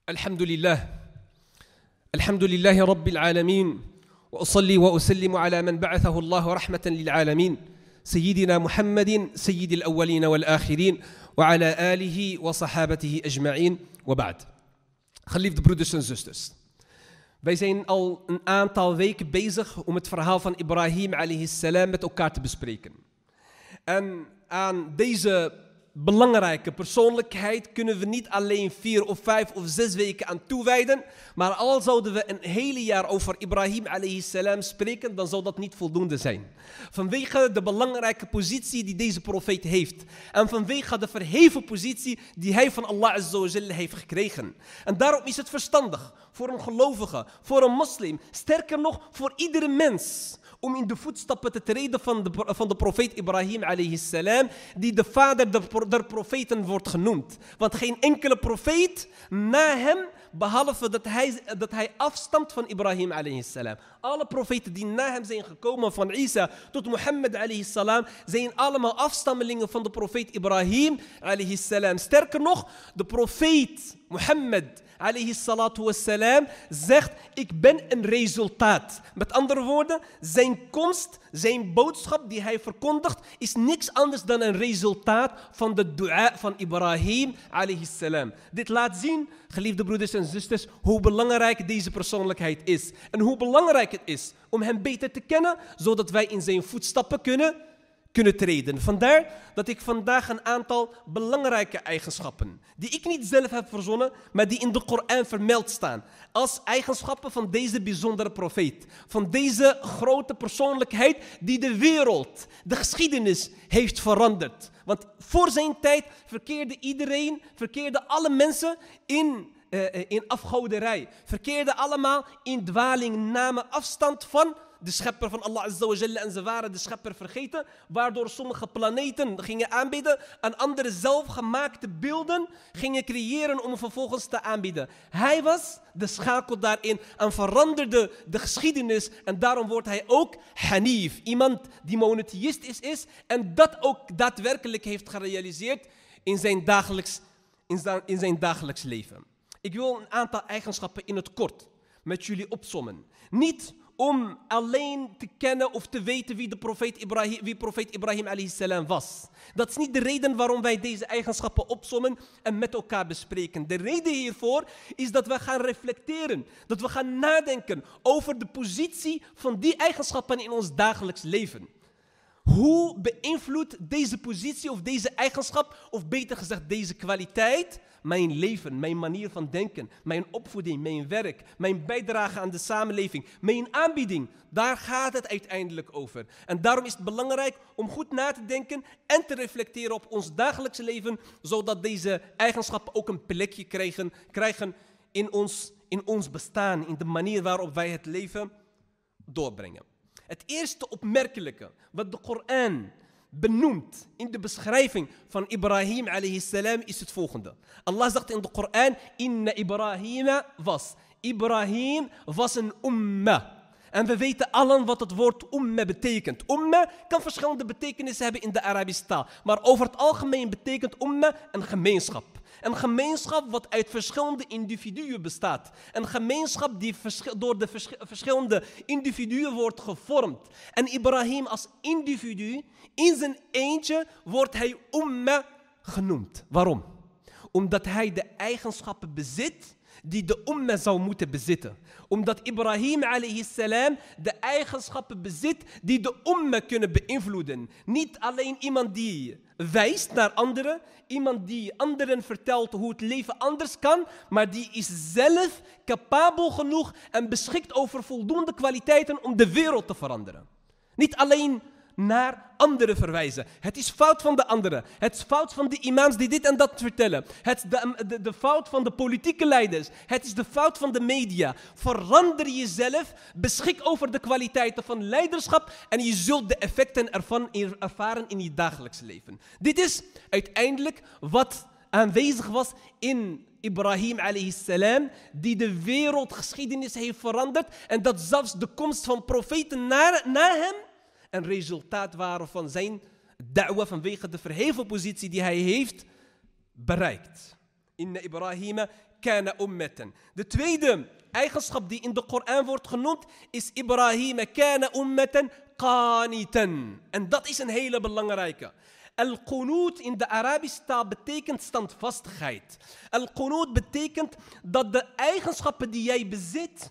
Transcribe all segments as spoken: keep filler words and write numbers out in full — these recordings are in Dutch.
الحمد لله الحمد لله رب العالمين وأصلي وأسلم على من بعثه الله رحمة للعالمين سيدنا محمد سيد الأولين والآخرين وعلى آله وصحابته أجمعين وبعد. Geliefde broeders en zusters, wij zijn al een aantal weken bezig om het verhaal van Ibrahim alayhi salam met elkaar te bespreken. En aan deze belangrijke persoonlijkheid kunnen we niet alleen vier of vijf of zes weken aan toewijden, maar al zouden we een hele jaar over Ibrahim alayhi salam spreken, dan zou dat niet voldoende zijn. Vanwege de belangrijke positie die deze profeet heeft en vanwege de verheven positie die hij van Allah azza wa jalla heeft gekregen. En daarom is het verstandig voor een gelovige, voor een moslim, sterker nog voor iedere mens, om in de voetstappen te treden van de, van de profeet Ibrahim alayhi salam, die de vader der, der profeten wordt genoemd. Want geen enkele profeet na hem, behalve dat hij, dat hij afstamt van Ibrahim alayhi salam. Alle profeten die na hem zijn gekomen, van Isa tot Mohammed alayhi salam, zijn allemaal afstammelingen van de profeet Ibrahim alayhi salam. Sterker nog, de profeet Mohammed alayhi salatu wassalam zegt: ik ben een resultaat. Met andere woorden, zijn komst, zijn boodschap die hij verkondigt, is niks anders dan een resultaat van de dua van Ibrahim alayhi salam. Dit laat zien, geliefde broeders en zusters, hoe belangrijk deze persoonlijkheid is. En hoe belangrijk het is om hem beter te kennen, zodat wij in zijn voetstappen kunnen kunnen treden. Vandaar dat ik vandaag een aantal belangrijke eigenschappen, die ik niet zelf heb verzonnen, maar die in de Koran vermeld staan, als eigenschappen van deze bijzondere profeet, van deze grote persoonlijkheid die de wereld, de geschiedenis heeft veranderd. Want voor zijn tijd verkeerde iedereen, verkeerden alle mensen in, uh, in afgoderij, verkeerden allemaal in dwaling, namen afstand van de schepper van Allah azza wa jalla, en ze waren de schepper vergeten, waardoor sommige planeten gingen aanbidden en andere zelfgemaakte beelden gingen creëren om vervolgens te aanbidden. Hij was de schakel daarin en veranderde de geschiedenis, en daarom wordt hij ook Hanif, iemand die monotheïst is, is en dat ook daadwerkelijk heeft gerealiseerd in zijn dagelijks, in zijn, in zijn dagelijks leven. Ik wil een aantal eigenschappen in het kort met jullie opsommen. Niet om alleen te kennen of te weten wie de profeet Ibrahim, wie profeet Ibrahim alayhi salam was. Dat is niet de reden waarom wij deze eigenschappen opsommen en met elkaar bespreken. De reden hiervoor is dat we gaan reflecteren, dat we gaan nadenken over de positie van die eigenschappen in ons dagelijks leven. Hoe beïnvloedt deze positie of deze eigenschap, of beter gezegd deze kwaliteit, mijn leven, mijn manier van denken, mijn opvoeding, mijn werk, mijn bijdrage aan de samenleving, mijn aanbieding? Daar gaat het uiteindelijk over. En daarom is het belangrijk om goed na te denken en te reflecteren op ons dagelijkse leven, zodat deze eigenschappen ook een plekje krijgen, krijgen in ons, in ons bestaan, in de manier waarop wij het leven doorbrengen. Het eerste opmerkelijke wat de Koran benoemt in de beschrijving van Ibrahim alayhi salam is het volgende. Allah zegt in de Koran: Inna Ibrahim was. Ibrahim was een umma. En we weten allen wat het woord umma betekent. Umma kan verschillende betekenissen hebben in de Arabische taal. Maar over het algemeen betekent umma een gemeenschap. Een gemeenschap wat uit verschillende individuen bestaat. Een gemeenschap die door de verschillende individuen wordt gevormd. En Ibrahim als individu, in zijn eentje, wordt hij umma genoemd. Waarom? Omdat hij de eigenschappen bezit die de umma zou moeten bezitten. Omdat Ibrahim alayhi salam de eigenschappen bezit die de umma kunnen beïnvloeden. Niet alleen iemand die wijst naar anderen, iemand die anderen vertelt hoe het leven anders kan, maar die is zelf capabel genoeg en beschikt over voldoende kwaliteiten om de wereld te veranderen. Niet alleen naar anderen verwijzen. Het is fout van de anderen. Het is fout van de imams die dit en dat vertellen. Het is de, de, de fout van de politieke leiders. Het is de fout van de media. Verander jezelf, beschik over de kwaliteiten van leiderschap en je zult de effecten ervan ervaren in je dagelijks leven. Dit is uiteindelijk wat aanwezig was in Ibrahim alayhi salam, die de wereldgeschiedenis heeft veranderd, en dat zelfs de komst van profeten na, na hem een resultaat waren van zijn da'wa, vanwege de verheven positie die hij heeft bereikt. Inna Ibrahim kana ummatan. De tweede eigenschap die in de Koran wordt genoemd is Ibrahim kana ummatan qanitan. En dat is een hele belangrijke. Al-Qunut in de Arabische taal betekent standvastigheid. Al-Qunut betekent dat de eigenschappen die jij bezit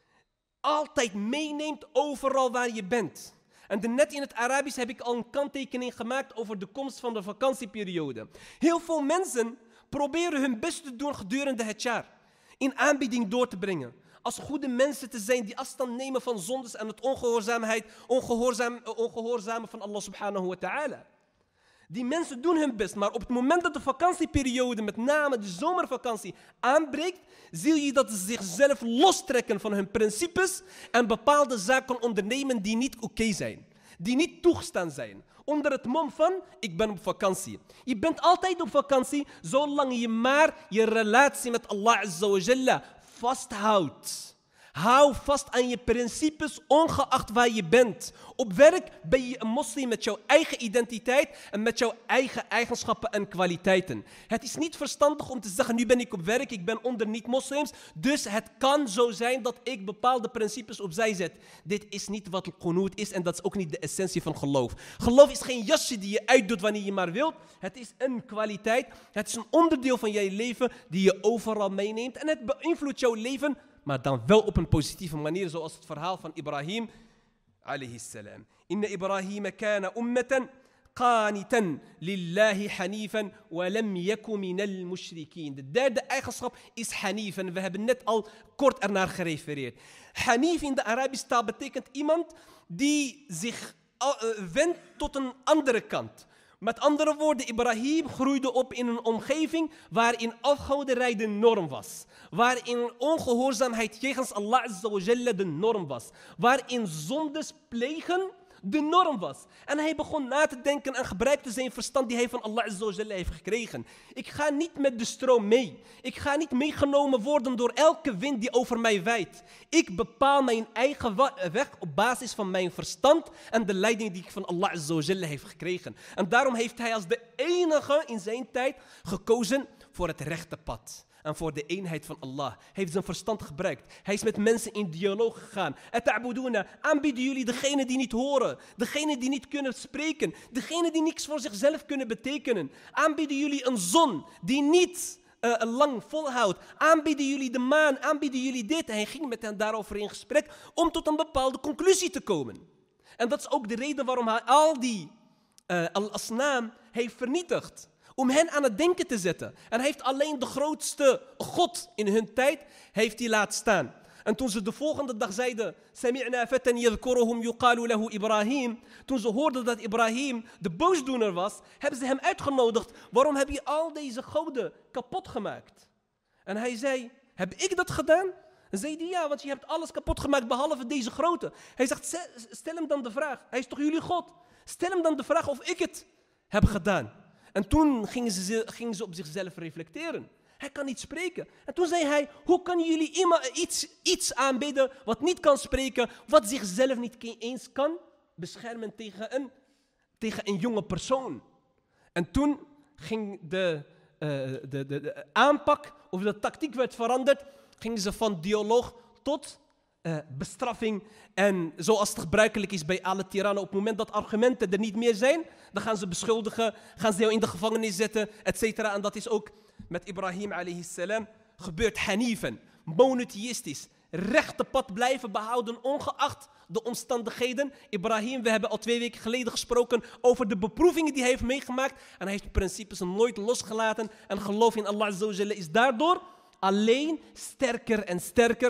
altijd meeneemt overal waar je bent. En net in het Arabisch heb ik al een kanttekening gemaakt over de komst van de vakantieperiode. Heel veel mensen proberen hun best te doen gedurende het jaar. In aanbieding door te brengen. Als goede mensen te zijn die afstand nemen van zondes en het ongehoorzaamheid, ongehoorzaam, ongehoorzamen van Allah subhanahu wa ta'ala. Die mensen doen hun best, maar op het moment dat de vakantieperiode, met name de zomervakantie, aanbreekt, zie je dat ze zichzelf lostrekken van hun principes en bepaalde zaken ondernemen die niet oké zijn. Die niet toegestaan zijn. Onder het mom van, ik ben op vakantie. Je bent altijd op vakantie, zolang je maar je relatie met Allah Azza wa Jalla vasthoudt. Hou vast aan je principes, ongeacht waar je bent. Op werk ben je een moslim met jouw eigen identiteit en met jouw eigen eigenschappen en kwaliteiten. Het is niet verstandig om te zeggen, nu ben ik op werk, ik ben onder niet-moslims, dus het kan zo zijn dat ik bepaalde principes opzij zet. Dit is niet wat qunut is en dat is ook niet de essentie van geloof. Geloof is geen jasje die je uitdoet wanneer je maar wilt. Het is een kwaliteit, het is een onderdeel van je leven die je overal meeneemt en het beïnvloedt jouw leven, maar dan wel op een positieve manier, zoals het verhaal van Ibrahim alayhi salam. Inna Ibrahim kana ummatan qanitan lillahi hanifan wa lam yakun minal mushrikeen. De derde eigenschap is hanif en we hebben net al kort ernaar gerefereerd. Hanif in de Arabische taal betekent iemand die zich wendt tot een andere kant. Met andere woorden, Ibrahim groeide op in een omgeving waarin afgoderij de norm was. Waarin ongehoorzaamheid jegens Allah Azza wa Jalla de norm was. Waarin zondes plegen de norm was. En hij begon na te denken en gebruikte zijn verstand die hij van Allah Azza wa Jalla heeft gekregen. Ik ga niet met de stroom mee. Ik ga niet meegenomen worden door elke wind die over mij waait. Ik bepaal mijn eigen weg op basis van mijn verstand en de leiding die ik van Allah Azza wa Jalla heeft gekregen. En daarom heeft hij als de enige in zijn tijd gekozen voor het rechte pad. En voor de eenheid van Allah. Hij heeft zijn verstand gebruikt. Hij is met mensen in dialoog gegaan. Ata'buduna, aanbieden jullie degene die niet horen. Degene die niet kunnen spreken. Degene die niks voor zichzelf kunnen betekenen. Aanbieden jullie een zon die niet uh, lang volhoudt. Aanbieden jullie de maan. Aanbieden jullie dit. En hij ging met hen daarover in gesprek om tot een bepaalde conclusie te komen. En dat is ook de reden waarom hij al die uh, al-asnaam heeft vernietigd. Om hen aan het denken te zetten. En hij heeft alleen de grootste God in hun tijd heeft hij laten staan. En toen ze de volgende dag zeiden, Sami'na fatan yadhkuruhum yuqalu lahu Ibrahim. Toen ze hoorden dat Ibrahim de boosdoener was, hebben ze hem uitgenodigd. Waarom heb je al deze goden kapot gemaakt? En hij zei, heb ik dat gedaan? En zei hij, ja, want je hebt alles kapot gemaakt behalve deze grote. Hij zegt, stel hem dan de vraag. Hij is toch jullie God? Stel hem dan de vraag of ik het heb gedaan. En toen gingen ze, gingen ze op zichzelf reflecteren. Hij kan niet spreken. En toen zei hij, hoe kan jullie iets, iets aanbidden wat niet kan spreken, wat zichzelf niet eens kan beschermen tegen een, tegen een jonge persoon. En toen ging de, uh, de, de, de aanpak, of de tactiek werd veranderd, gingen ze van dialoog tot uh, bestraffing. En zoals het gebruikelijk is bij alle tirannen, op het moment dat argumenten er niet meer zijn, dan gaan ze beschuldigen, gaan ze jou in de gevangenis zetten, et cetera. En dat is ook met Ibrahim alayhi salam gebeurd. Hanifen, monotheïstisch, rechte pad blijven behouden, ongeacht de omstandigheden. Ibrahim, we hebben al twee weken geleden gesproken over de beproevingen die hij heeft meegemaakt. En hij heeft de principes nooit losgelaten. En geloof in Allah Azza wa Jalla is daardoor alleen sterker en sterker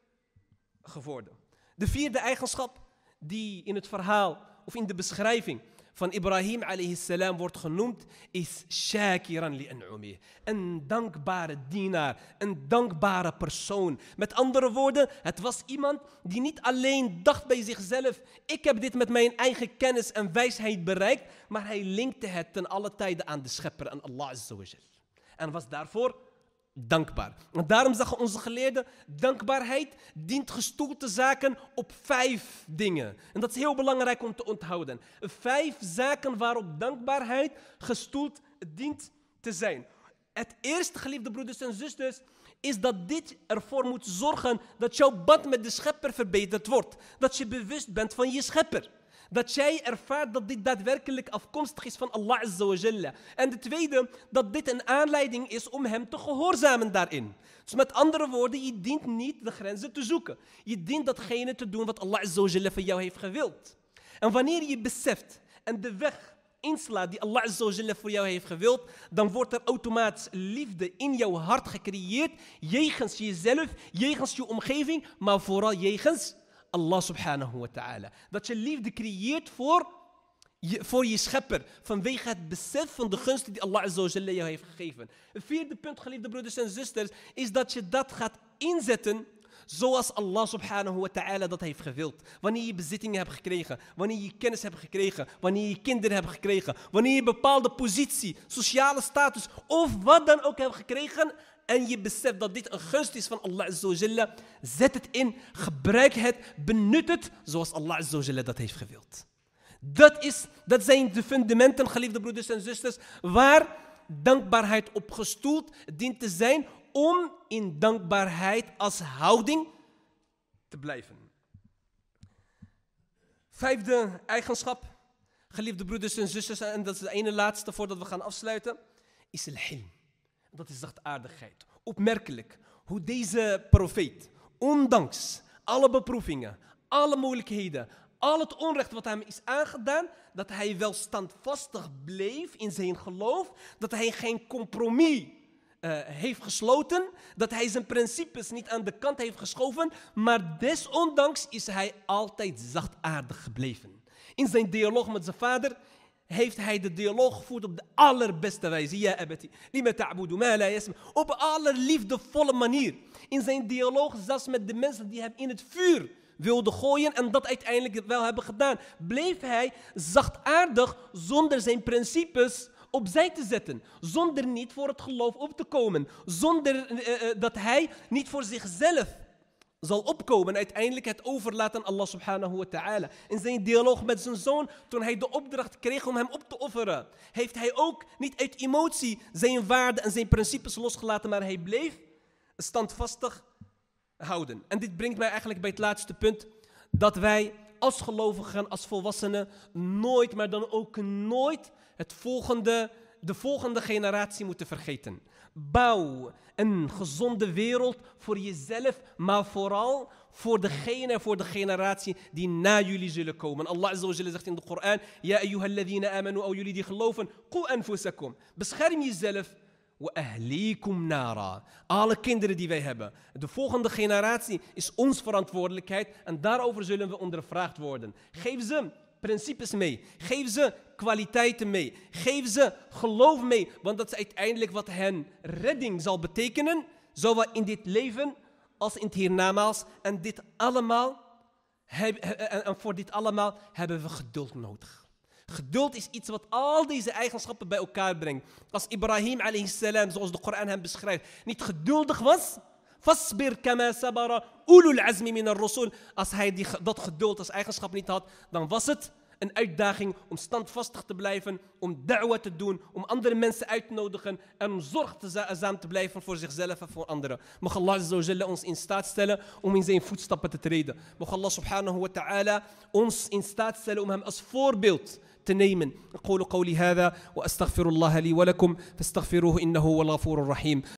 geworden. De vierde eigenschap die in het verhaal of in de beschrijving van Ibrahim alayhi salam wordt genoemd, is shakiran li an'umih. Een dankbare dienaar, een dankbare persoon. Met andere woorden, het was iemand die niet alleen dacht bij zichzelf, ik heb dit met mijn eigen kennis en wijsheid bereikt, maar hij linkte het ten alle tijden aan de schepper, aan Allah Azza wa Jal. En was daarvoor dankbaar. En daarom zeggen onze geleerden, dankbaarheid dient gestoeld te zaken op vijf dingen. En dat is heel belangrijk om te onthouden. Vijf zaken waarop dankbaarheid gestoeld dient te zijn. Het eerste, geliefde broeders en zusters, is dat dit ervoor moet zorgen dat jouw band met de schepper verbeterd wordt. Dat je bewust bent van je schepper. Dat jij ervaart dat dit daadwerkelijk afkomstig is van Allah Azza wa Jalla. En de tweede, dat dit een aanleiding is om hem te gehoorzamen daarin. Dus met andere woorden, je dient niet de grenzen te zoeken. Je dient datgene te doen wat Allah Azza wa Jalla van jou heeft gewild. En wanneer je beseft en de weg inslaat die Allah Azza wa Jalla voor jou heeft gewild, dan wordt er automatisch liefde in jouw hart gecreëerd, jegens jezelf, jegens je omgeving, maar vooral jegens Allah subhanahu wa ta'ala. Dat je liefde creëert voor je, voor je schepper, vanwege het besef van de gunsten die Allah Azza wa Jalla jou heeft gegeven. Het vierde punt, geliefde broeders en zusters, is dat je dat gaat inzetten zoals Allah subhanahu wa ta'ala dat heeft gewild. Wanneer je bezittingen hebt gekregen, wanneer je kennis hebt gekregen, wanneer je kinderen hebt gekregen, wanneer je een bepaalde positie, sociale status of wat dan ook hebt gekregen en je beseft dat dit een gunst is van Allah Azza wa Jalla, zet het in, gebruik het, benut het zoals Allah Azza wa Jalla dat heeft gewild. Dat, is, dat zijn de fundamenten, geliefde broeders en zusters, waar dankbaarheid op gestoeld dient te zijn om in dankbaarheid als houding te blijven. Vijfde eigenschap, geliefde broeders en zusters, en dat is de ene laatste voordat we gaan afsluiten, is al-hilm. Dat is zachtaardigheid. Opmerkelijk hoe deze profeet, ondanks alle beproevingen, alle moeilijkheden, al het onrecht wat hem is aangedaan, dat hij wel standvastig bleef in zijn geloof, dat hij geen compromis uh, heeft gesloten, dat hij zijn principes niet aan de kant heeft geschoven, maar desondanks is hij altijd zachtaardig gebleven. In zijn dialoog met zijn vader heeft hij de dialoog gevoerd op de allerbeste wijze. Ja, abati, lima ta'budu ma la yasma. Op een allerliefdevolle manier. In zijn dialoog, zelfs met de mensen die hem in het vuur wilden gooien en dat uiteindelijk wel hebben gedaan, bleef hij zachtaardig zonder zijn principes opzij te zetten. Zonder niet voor het geloof op te komen. Zonder uh, uh, dat hij niet voor zichzelf zal opkomen, uiteindelijk het overlaten aan Allah subhanahu wa ta'ala. In zijn dialoog met zijn zoon, toen hij de opdracht kreeg om hem op te offeren, heeft hij ook niet uit emotie zijn waarden en zijn principes losgelaten, maar hij bleef standvastig houden. En dit brengt mij eigenlijk bij het laatste punt, dat wij als gelovigen, als volwassenen, nooit, maar dan ook nooit het volgende, de volgende generatie moeten vergeten. Bouw een gezonde wereld voor jezelf, maar vooral voor degene, voor de generatie die na jullie zullen komen. Allah Azza wa Jalla zegt in de Koran, ja ayyuhalladhina amanu, o jullie die geloven, qu anfusakum, bescherm jezelf, wa ahlikum nara. Alle kinderen die wij hebben. De volgende generatie is ons verantwoordelijkheid en daarover zullen we ondervraagd worden. Geef ze principes mee. Geef ze kwaliteiten mee. Geef ze geloof mee. Want dat is uiteindelijk wat hen redding zal betekenen. Zowel in dit leven als in het hiernamaals. En, dit allemaal, en voor dit allemaal hebben we geduld nodig. Geduld is iets wat al deze eigenschappen bij elkaar brengt. Als Ibrahim alayhi salam, zoals de Koran hem beschrijft, niet geduldig was, fasbir kama sabara ulul azmi min ar-rusul. Als hij die, dat geduld als eigenschap niet had, dan was het een uitdaging om standvastig te blijven, om da'wa te doen, om andere mensen uit te nodigen en om zorgzaam te blijven voor zichzelf en voor anderen. Mag Allah Azza wa Jalla ons in staat stellen om in zijn voetstappen te treden. Mag Allah subhanahu wa ta'ala ons in staat stellen om hem als voorbeeld te nemen. أقول قولي هذا وأستغفر الله لي ولكم فاستغفروه إنه هو الغفور الرحيم.